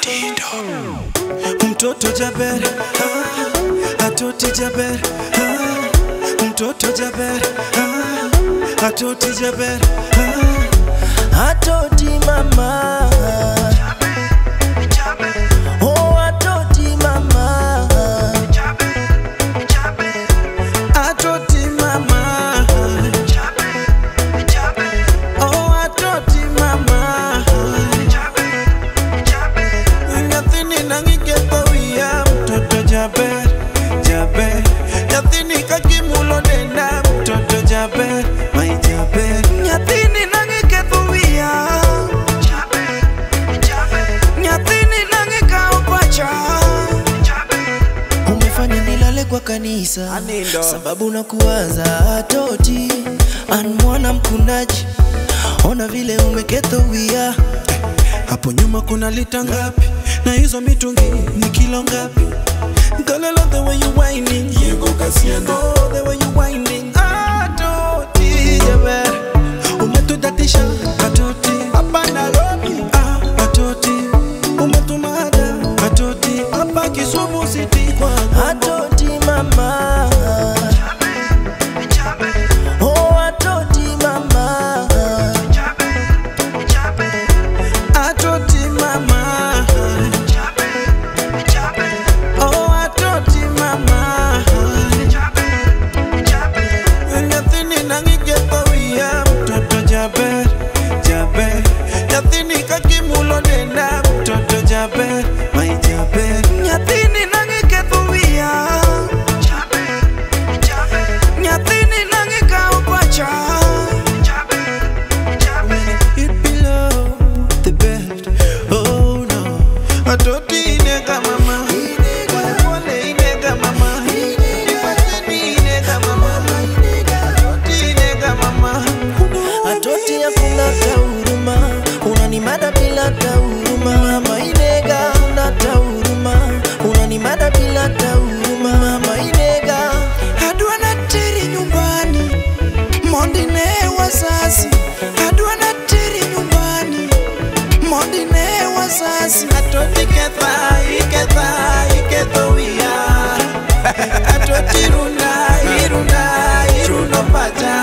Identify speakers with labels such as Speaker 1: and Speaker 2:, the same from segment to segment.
Speaker 1: Mtoto Jaber, atoti Jaber, mtoto Jaber, atoti Jaber, atoti mama, oh atoti mama, atoti mama, oh atoti mama. Jaber, Jaber, Yathini kakimulo denda, mtoto Jaber, my Jaber. Yathini nangi kethuia, Jaber, Jaber. Yathini nangi kaupacha, Jaber. Umefanya nilale kwa kanisa, Anindo. Sababu na kuwaza atoti, anmwana mkundaji, ona vile umekethuia. Hapo nyuma kuna lita ngapi, na hizo mitungi ni kilo ngapi? Girl, I love the way you whining. Oh, the way you whining. Atoti Jaber, umetudatisha atoti. Hapa Nairobi, atoti. Umetumada atoti. Hapa Kisumu City kwa atoti mama. Oh, atoti mama. Atoti mama. Jaber, Jaber, Yathini kakimulo denda, mtoto Jaber, my Jaber. Yathini nangi kethuia, Jaber, Jaber. Yathini nangi kaupacha, Jaber, Jaber. It below the bed, oh no. Atoti inega mama, pole inega mama, Yathini inega mama, atoti inega mama. Atoti ya kulata huruma, unanimada bila tahuruma. Mama inega unata huruma, unanimada bila tahuruma. Mama inega adua na tiri nyumbani, mondine wazazi. Adua na tiri nyumbani, mondine wazazi. Atoti ketha, ikethuia. Atoti iruna paja.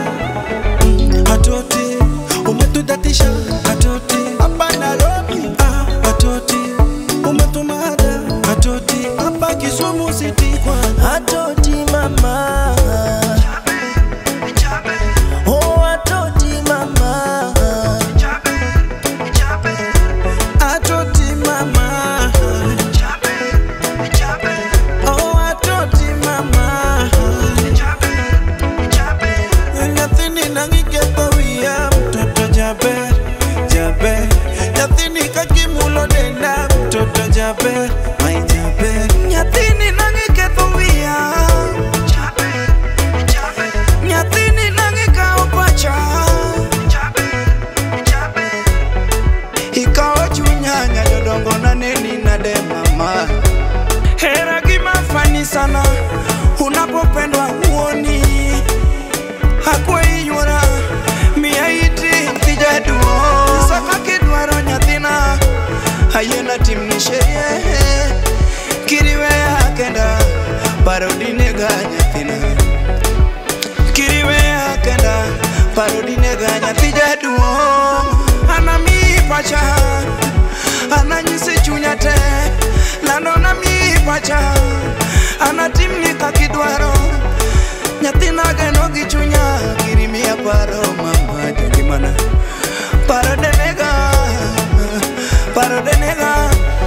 Speaker 1: Atoti, umetudatisha atoti. Hapa Nairobi, atoti. Umetumada atoti. Hapa Kisumu City kwa atoti mama. Jaber, Jaber. Oh atoti mama. Jaber, Jaber. Atoti mama. Jaber, Jaber. Oh atoti mama. Jaber, Jaber. Yathini nangi kethuia, mtoto Jaber, Jaber. Yathini kakimulo denda, mtoto Jaber, my Jaber. Yathini nangi kethuia, Jaber, Jaber. Yathini nangi kaupacha, Jaber, Jaber. Ikawa chunyanya jodongo na neni na de mama. Hera gimafani sana, unapopendwa huoni. Hakwe inyora, miya iti tijaduo. Saka kidwaro nyathina, hayena timnishe. Kiriwe ya kenda, parodinega nyathina. Kiriwe ya kenda, parodinega nyathijaduo. Ana mi pacha, ana nyisi chunyate. Lano na mi pacha, ana timnika kidwaro. Nyathina geno gichunya, kirimia paro mama jogimana. Paro denega, paro denega.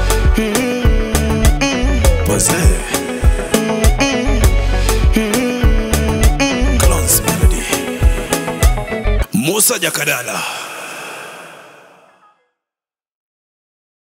Speaker 1: Pose Clones Melody Musa Jakadala.